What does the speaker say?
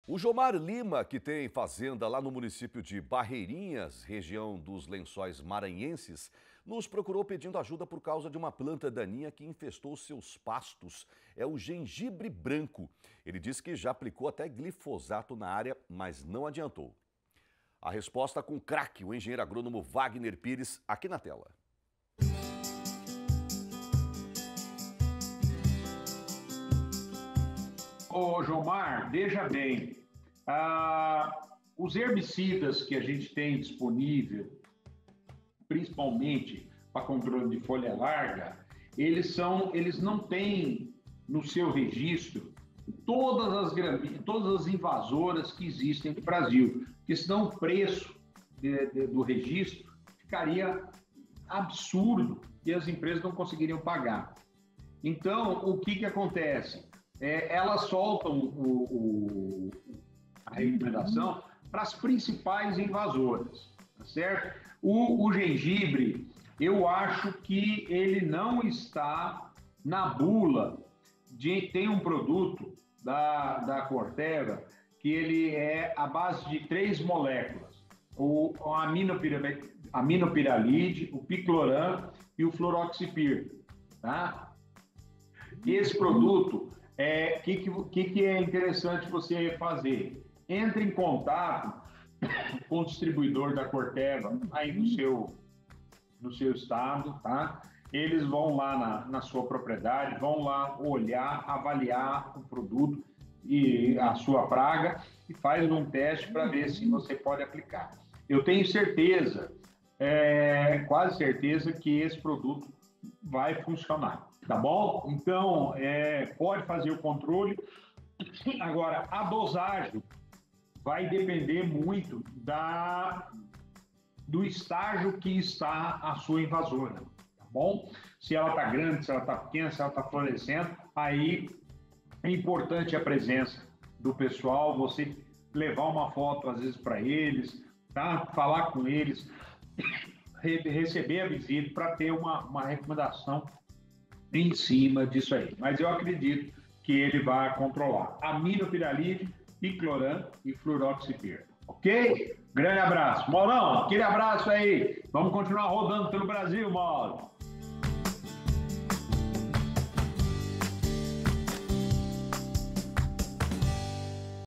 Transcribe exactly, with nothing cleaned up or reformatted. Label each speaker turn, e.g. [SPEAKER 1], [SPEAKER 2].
[SPEAKER 1] O Jomar Lima, que tem fazenda lá no município de Barreirinhas, região dos Lençóis Maranhenses, nos procurou pedindo ajuda por causa de uma planta daninha que infestou seus pastos. É o gengibre branco. Ele disse que já aplicou até glifosato na área, mas não adiantou. A resposta com o craque, o engenheiro agrônomo Wagner Pires, aqui na tela.
[SPEAKER 2] Ô, Jomar, veja bem, ah, os herbicidas que a gente tem disponível, principalmente para controle de folha larga, eles, são, eles não têm no seu registro todas as, todas as invasoras que existem no Brasil, porque senão o preço de, de, do registro ficaria absurdo e as empresas não conseguiriam pagar. Então, o que, que acontece? É, elas soltam o, o, a recomendação para as principais invasoras, tá certo? O, o gengibre, eu acho que ele não está na bula de... Tem um produto da, da Corteva que ele é a base de três moléculas, o, o aminopiralide, o picloram e o fluroxipir, tá? E esse produto... O é, que, que, que é interessante você fazer? Entre em contato com o distribuidor da Corteva aí no seu, no seu estado, tá? Eles vão lá na, na sua propriedade, vão lá olhar, avaliar o produto e a sua praga e faz um teste para ver se você pode aplicar. Eu tenho certeza, é, quase certeza que esse produto vai funcionar. Tá bom? Então, é, pode fazer o controle. Agora, a dosagem vai depender muito da, do estágio que está a sua invasora, tá bom? Se ela está grande, se ela está pequena, se ela está florescendo, aí é importante a presença do pessoal, você levar uma foto, às vezes, para eles, tá? Falar com eles, receber a visita para ter uma, uma recomendação em cima disso aí. Mas eu acredito que ele vai controlar aminopiralide, picloram e fluroxipir. Ok? Grande abraço. Maurão, aquele abraço aí. Vamos continuar rodando pelo Brasil, Mauro.